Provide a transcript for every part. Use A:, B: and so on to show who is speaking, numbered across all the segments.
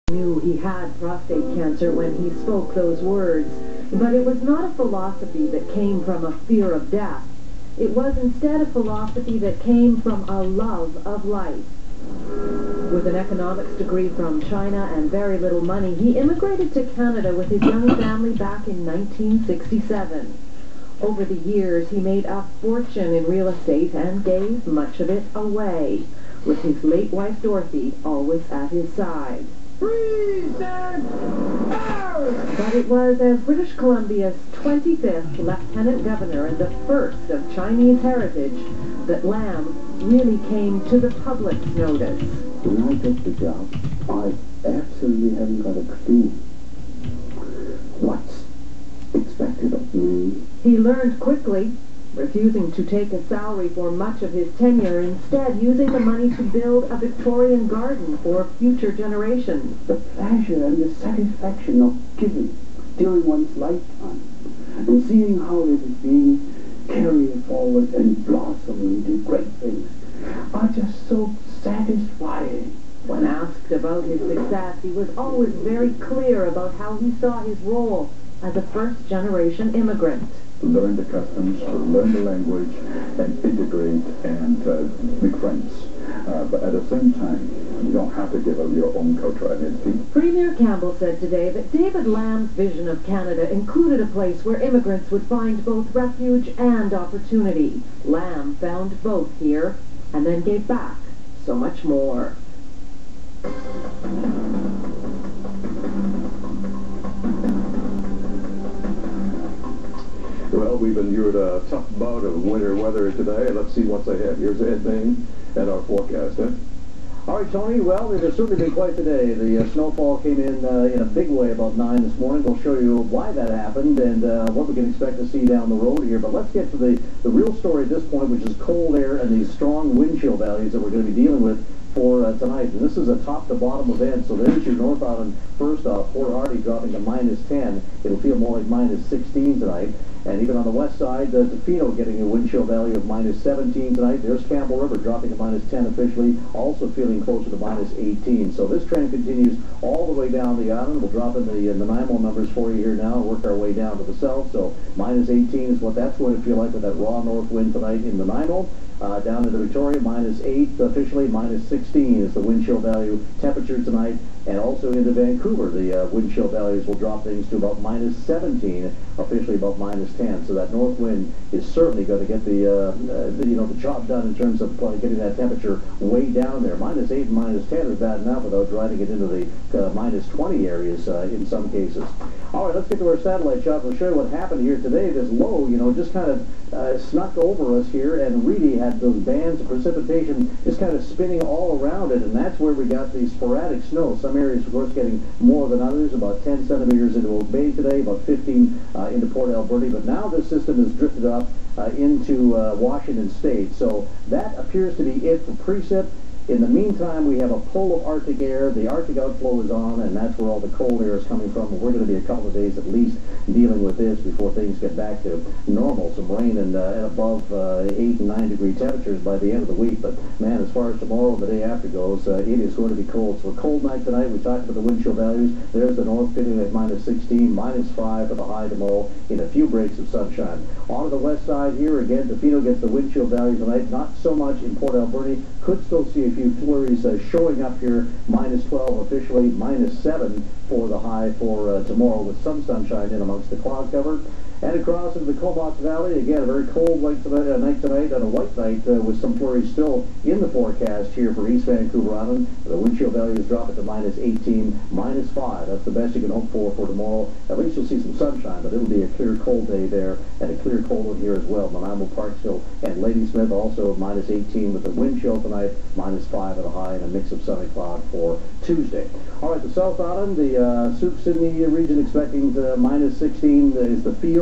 A: Knew he had prostate cancer when he spoke those words, but it was not a philosophy that came from a fear of death. It was instead a philosophy that came from a love of life. With an economics degree from China and very little money, he immigrated to Canada with his young family back in 1967. Over the years, he made a fortune in real estate and gave much of it away, with his late wife Dorothy always at his side.
B: Freeze and power!
A: But it was as British Columbia's 25th Lieutenant Governor and the first of Chinese heritage that Lam really came to the public's notice.
C: When I took the job, I absolutely haven't got a clue what's expected of me.
A: He learned quickly, refusing to take a salary for much of his tenure, instead using the money to build a Victorian garden for future generations.
C: The pleasure and the satisfaction of giving during one's lifetime and seeing how it is being carried forward and blossom into great things are just so satisfying.
A: When asked about his success, he was always very clear about how he saw his role as a first-generation immigrant.
D: Learn the customs, learn the language, and integrate and make friends. But at the same time, you don't have to give up your own cultural identity.
A: Premier Campbell said today that David Lam's vision of Canada included a place where immigrants would find both refuge and opportunity. Lam found both here, and then gave back so much more.
D: Well, we've endured a tough bout of winter weather today. Let's see what's ahead. Here's Ed Bain and our forecast.
E: All right, Tony. Well, it has certainly been quite the day. The snowfall came in a big way about 9 this morning. We'll show you why that happened and what we can expect to see down the road here. But let's get to the real story at this point, which is cold air and these strong wind chill values that we're going to be dealing with for tonight. And this is a top-to-bottom event. So there's your North Island first off. Port Hardy dropping to -10. It'll feel more like -16 tonight. And even on the west side, Tofino getting a wind chill value of -17 tonight. There's Campbell River dropping to -10 officially, also feeling closer to -18. So this trend continues all the way down the island. We'll drop in the NIMO numbers for you here now and work our way down to the south. So -18 is what that's going to feel like with that raw north wind tonight in the NIMO. Down into Victoria, -8 officially, -16 is the wind chill value temperature tonight. And also into Vancouver, the wind chill values will drop things to about -17, officially about -10. So that north wind is certainly going to get the job done in terms of getting that temperature way down there. -8 and -10 is bad enough without driving it into the -20 areas in some cases. All right, let's get to our satellite shot. We'll show you what happened here today. This low, just kind of snuck over us here and really had those bands of precipitation just kind of spinning all around it, and that's where we got the sporadic snow. Some areas, of course, getting more than others, about 10 centimeters into Oak Bay today, about 15 into Port Alberta, but now this system has drifted up into Washington State. So that appears to be it for precip. In the meantime, we have a pull of Arctic air. The Arctic outflow is on, and that's where all the cold air is coming from. We're going to be a couple of days at least dealing with this before things get back to normal. Some rain and above 8 and 9 degree temperatures by the end of the week. But, man, as far as tomorrow and the day after goes, it is going to be cold. So a cold night tonight. We talked about the wind chill values. There's the north pitting at -16, -5 for the high tomorrow in a few breaks of sunshine. On to the west side here, again, Tofino gets the wind chill value tonight. Not so much in Port Alberta. Could still see a few flurries showing up here, -12 officially, -7 for the high for tomorrow with some sunshine in amongst the cloud cover. And across into the Comox Valley, again, a very cold night tonight and a white night with some flurries still in the forecast here for East Vancouver Island. The wind chill values drop it to -18, -5. That's the best you can hope for tomorrow. At least you'll see some sunshine, but it'll be a clear cold day there and a clear cold one here as well. Nanaimo, Parksville, and Ladysmith also -18 with the wind chill tonight, -5 at a high and a mix of sun and cloud for Tuesday. All right, the South Island, the Sault Sydney region expecting -16 is the feel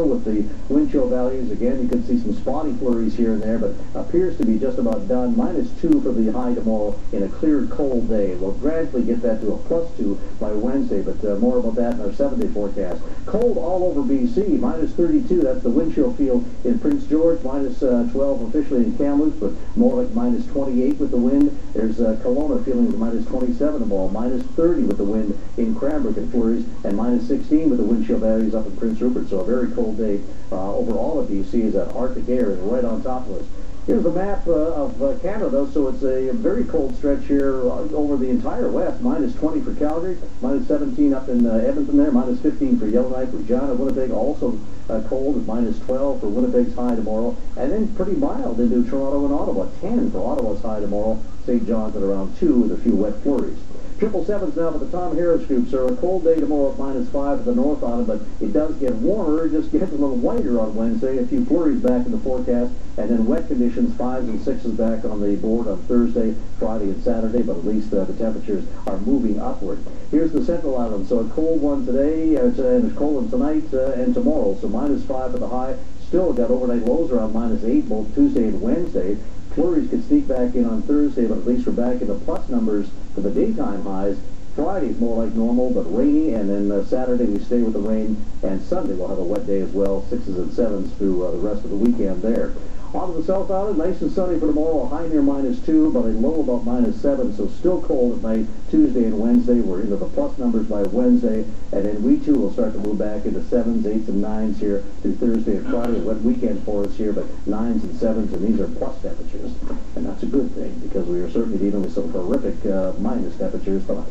E: with the wind chill values. Again, you could see some spotty flurries here and there, but appears to be just about done. -2 for the high tomorrow in a clear, cold day. We'll gradually get that to a +2 by Wednesday, but more about that in our 7-day forecast. Cold all over BC, -32. That's the wind chill field in Prince George, -12 officially in Kamloops, but more like -28 with the wind. There's Kelowna feeling -27 tomorrow, -30 with the wind in Cranbrook and flurries, and -16 with the wind chill values up in Prince Rupert. So a very cold day over all of BC as that Arctic air is right on top of us. Here's a map of Canada, so it's a very cold stretch here over the entire west. -20 for Calgary, -17 up in Edmonton there, -15 for Yellowknife, Regina, Winnipeg, also cold at -12 for Winnipeg's high tomorrow, and then pretty mild into Toronto and Ottawa. 10 for Ottawa's high tomorrow, St. John's at around 2 with a few wet flurries. 777s now for the Tom Harris Group, so a cold day tomorrow at -5 at the North Island, but it does get warmer. It just gets a little whiter on Wednesday. A few flurries back in the forecast, and then wet conditions, 5s and 6s back on the board on Thursday, Friday, and Saturday, but at least the temperatures are moving upward. Here's the Central Island, so a cold one today, and it's cold one tonight and tomorrow, so -5 at the high. Still got overnight lows around -8 both Tuesday and Wednesday. Flurries could sneak back in on Thursday, but at least we're back in the plus numbers for the daytime highs. Friday's more like normal, but rainy, and then Saturday we stay with the rain, and Sunday we'll have a wet day as well, 6s and 7s through the rest of the weekend there. On to the South Island, nice and sunny for tomorrow, a high near -2, but a low about -7, so still cold at night Tuesday and Wednesday. We're into the plus numbers by Wednesday, and then we too will start to move back into 7s, 8s, and 9s here through Thursday and Friday. A wet weekend for us here, but 9s and 7s, and these are plus temperatures, and that's a good thing because we are certainly dealing with some horrific minus temperatures tonight.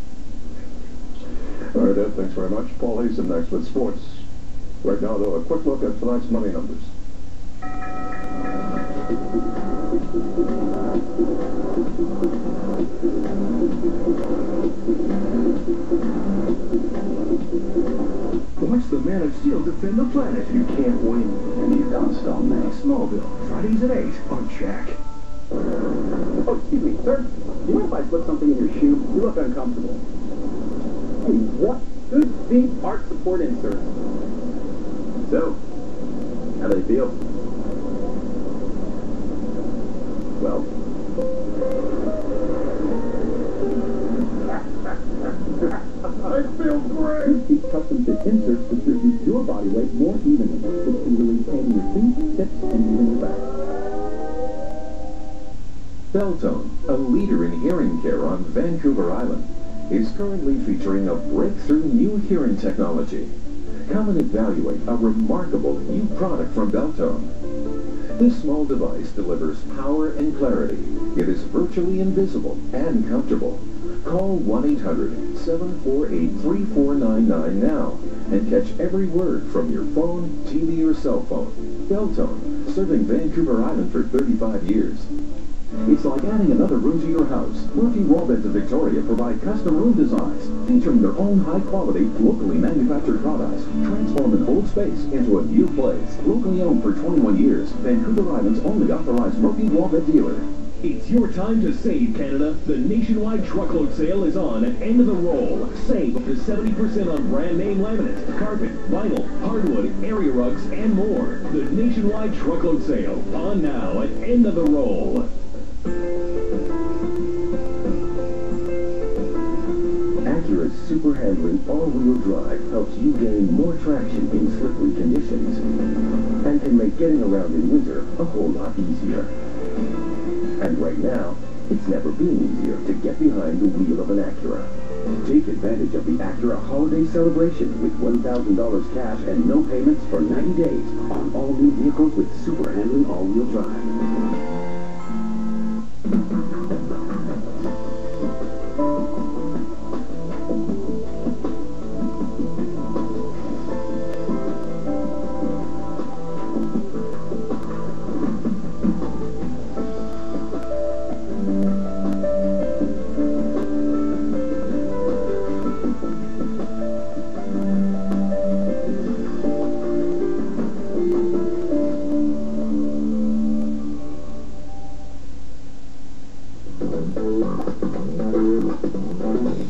D: All right, Ed, thanks very much. Paul Hazen next with sports. Right now, though, a quick look at tonight's money numbers.
F: Watch the Man of Steel defend the planet.
C: You can't win, and you can't stop me.
F: Smallville, Fridays at 8 on CHEK.
C: Oh, excuse me, sir. Do you mind if I slip something in your shoe? You look uncomfortable. Hey, what? Good feet arch support inserts. So, how do they feel? Well,
F: I feel great!
C: Good feet custom fit inserts distribute your body weight more evenly, which can relieve pain in your feet, hips, and even your back.
F: Beltone, a leader in hearing care on Vancouver Island, is currently featuring a breakthrough new hearing technology. Come and evaluate a remarkable new product from Beltone. This small device delivers power and clarity. It is virtually invisible and comfortable. Call 1-800-748-3499 now and catch every word from your phone, TV, or cell phone. Beltone, serving Vancouver Island for 35 years. It's like adding another room to your house. Murphy Wallbeds of Victoria provide custom room designs featuring their own high-quality, locally manufactured products. Transform an old space into a new place. Locally owned for 21 years, Vancouver Island's only authorized Murphy Wallbed dealer.
G: It's your time to save, Canada. The nationwide truckload sale is on at End of the Roll. Save up to 70% on brand name laminate, carpet, vinyl, hardwood, area rugs, and more. The nationwide truckload sale on now at End of the Roll.
F: Acura's super handling all-wheel drive helps you gain more traction in slippery conditions and can make getting around in winter a whole lot easier. And right now, it's never been easier to get behind the wheel of an Acura. Take advantage of the Acura holiday celebration with $1,000 cash and no payments for 90 days on all new vehicles with super handling all-wheel drive.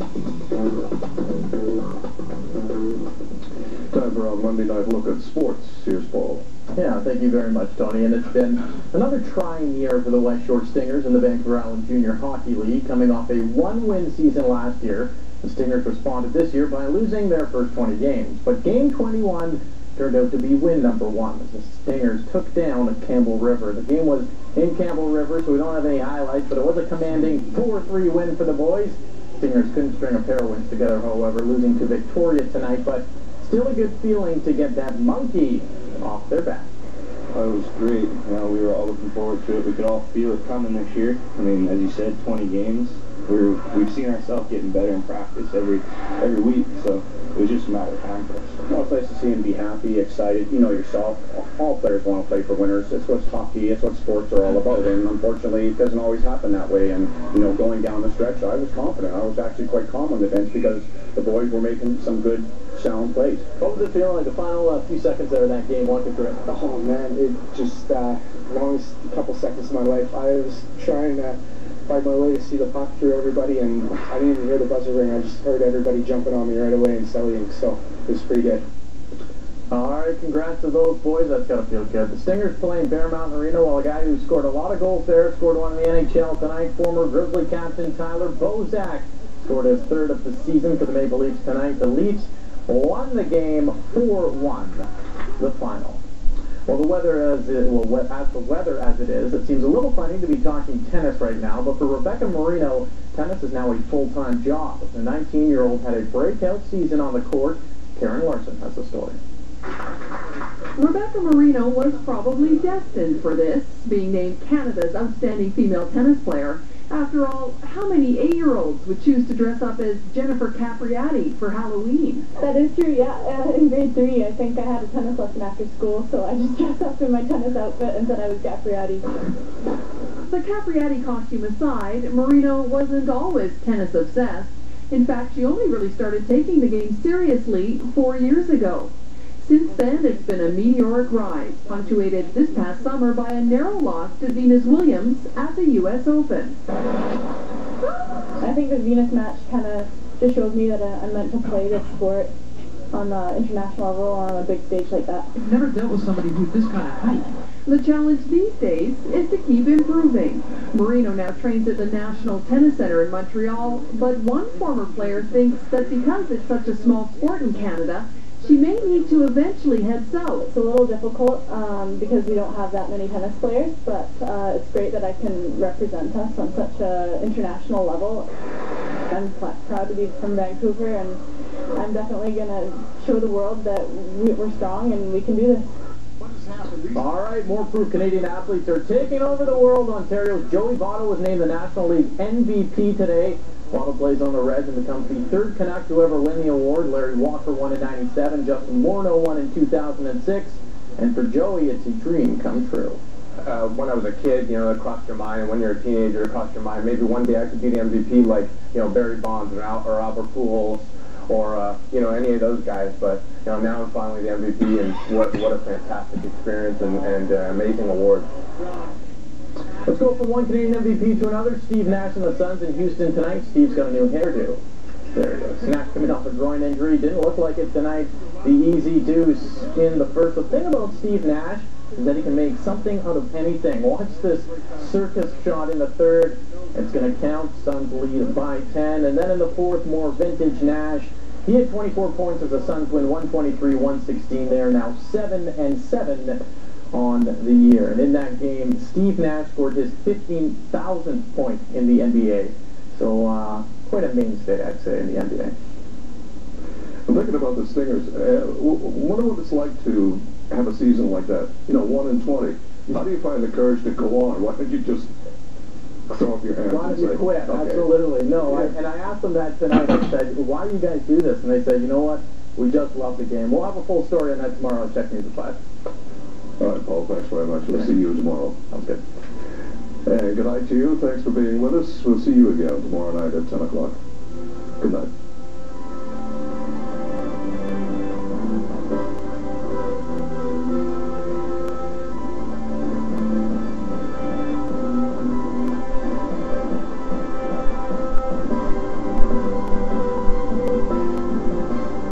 D: Time for our Monday night look at sports. Cheers, Paul.
E: Yeah, thank you very much, Tony. And it's been another trying year for the West Shore Stingers in the Vancouver Island Junior Hockey League, coming off a 1-win season last year. The Stingers responded this year by losing their first 20 games. But Game 21 turned out to be win number 1 as the Stingers took down Campbell River. The game was in Campbell River, so we don't have any highlights, but it was a commanding 4-3 win for the boys. Stingers couldn't string a pair of wins together, however, losing to Victoria tonight, but still a good feeling to get that monkey off their back.
H: It was great. You know, we were all looking forward to it. We could all feel it coming this year. I mean, as you said, 20 games. We've seen ourselves getting better in practice every week, so it was just a matter of time for us.
C: Well, it's nice to see him be happy, excited. You know yourself, all players want to play for winners. It's what hockey, it's what sports are all about, and unfortunately it doesn't always happen that way. And, you know, going down the stretch, I was confident. I was actually quite calm on the bench because the boys were making some good, sound plays.
E: What was it feeling like the final few seconds there in that game? Walk me through it.
I: Oh man, it just, longest couple seconds of my life, I was trying to find my way to see the puck through everybody, and I didn't even hear the buzzer ring. I just heard everybody jumping on me right away and saluting, so it was pretty good.
E: All right, congrats to those boys. That's got to feel good. The Stingers playing Bear Mountain Arena, while a guy who scored a lot of goals there, scored one in the NHL tonight, former Grizzly captain Tyler Bozak scored his 3rd of the season for the Maple Leafs tonight. The Leafs won the game 4-1, the final. Well, the weather as it is, it seems a little funny to be talking tennis right now, but for Rebecca Marino, tennis is now a full-time job. The 19-year-old had a breakout season on the court. Karen Larson has the story.
A: Rebecca Marino was probably destined for this, being named Canada's outstanding female tennis player. After all, how many 8-year-olds would choose to dress up as Jennifer Capriati for Halloween?
J: That is true, yeah. In grade 3, I think I had a tennis lesson after school, so I just dressed up in my tennis outfit and said I was Capriati.
A: The Capriati costume aside, Marino wasn't always tennis obsessed. In fact, she only really started taking the game seriously 4 years ago. Since then, it's been a meteoric rise, punctuated this past summer by a narrow loss to Venus Williams at the U.S. Open.
J: I think the Venus match kind of just showed me that I'm meant to play this sport on the international level on a big stage like that.
B: I've never dealt with somebody with this kind of height.
A: The challenge these days is to keep improving. Marino now trains at the National Tennis Center in Montreal, but one former player thinks that because it's such a small sport in Canada, she may need to eventually head south.
J: It's a little difficult because we don't have that many tennis players, but it's great that I can represent us on such an international level. I'm proud to be from Vancouver, and I'm definitely going to show the world that we're strong and we can do this.
E: All right, more proof Canadian athletes are taking over the world. Ontario's Joey Votto was named the National League MVP today. Votto plays on the Reds and becomes the 3rd Canuck to ever win the award. Larry Walker won in '97, Justin Morneau won in 2006, and for Joey, it's a dream come true.
K: When I was a kid, you know, it crossed your mind, and when you're a teenager, it crossed your mind. Maybe one day I could be the MVP like, you know, Barry Bonds or Albert Pujols or, you know, any of those guys. But, you know, now I'm finally the MVP, and what a fantastic experience and amazing award.
E: Let's go from one Canadian MVP to another. Steve Nash and the Suns in Houston tonight. Steve's got a new hairdo. There it is. Nash coming off a groin injury. Didn't look like it tonight. The easy deuce in the first. The thing about Steve Nash is that he can make something out of anything. Watch this circus shot in the 3rd. It's going to count. Suns lead by 10. And then in the 4th, more vintage Nash. He had 24 points as the Suns win 123-116. They are now 7-7 on the year. And in that game, Steve Nash scored his 15,000th point in the NBA. So quite a mainstay, I'd say, in the NBA.
D: I'm thinking about the Stingers. Wonder what it's like to have a season like that. You know, 1-20. How do you find the courage to go on? Why don't you just throw up your hands
E: Why
D: and
E: don't you
D: say,
E: quit?
D: okay.
E: Absolutely. No,
D: Yeah.
E: and I asked them that tonight. I said, why do you guys do this? And they said, you know what? We just love the game. We'll have a full story on that tomorrow on CHEK News at 5.
D: All right, Paul, thanks very much. We'll see you tomorrow.
E: Sounds good.
D: And good night to you. Thanks for being with us. We'll see you again tomorrow night at 10 o'clock. Good night.